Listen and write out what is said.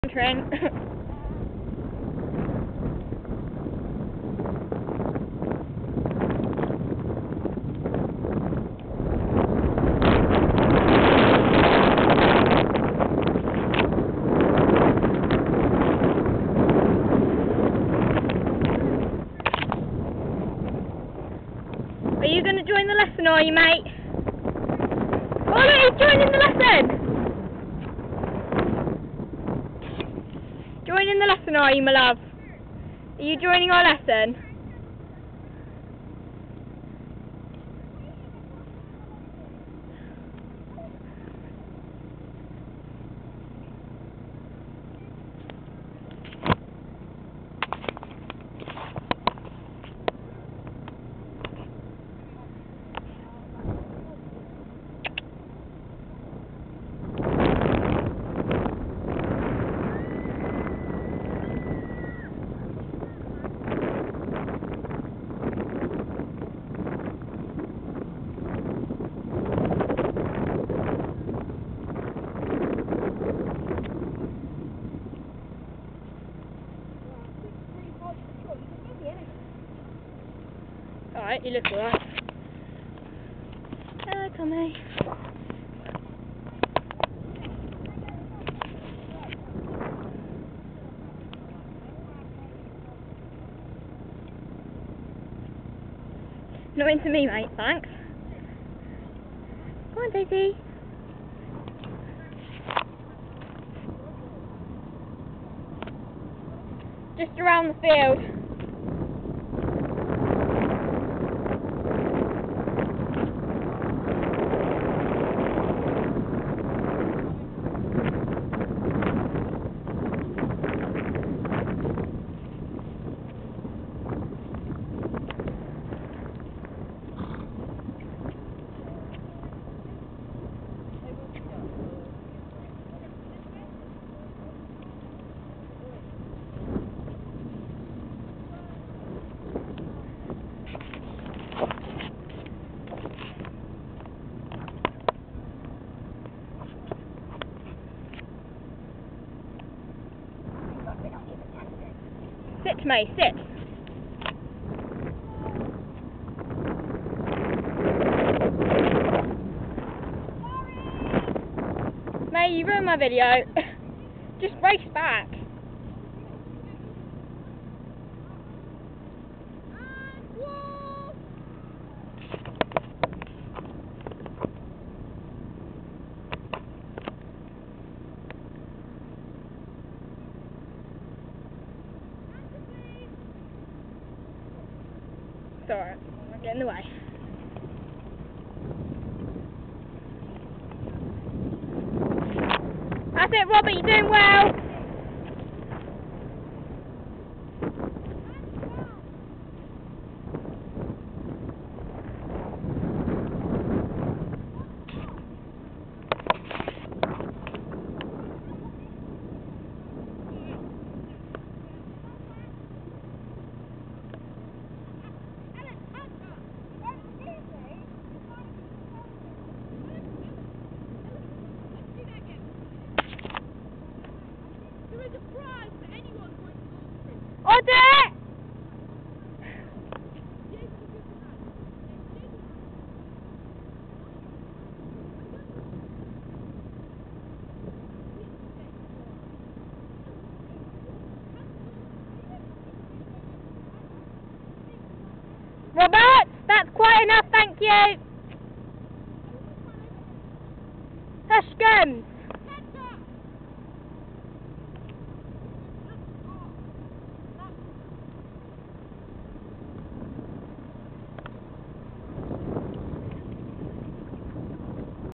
Trent. Are you going to join the lesson, are you, mate? Oh, look, he's joining the lesson! Joining the lesson, are you, my love? Are you joining our lesson? Alright, you look alright. Hello, Tommy. Not into me, mate, thanks. Come on, Daisy. Just around the field. Sit, May, sit. May, you ruined my video. Just race back. It's alright, I'm not getting in the way. That's it, Robert, you're doing well. I'll do it! Robert, that's quite enough, thank you. Hushkins.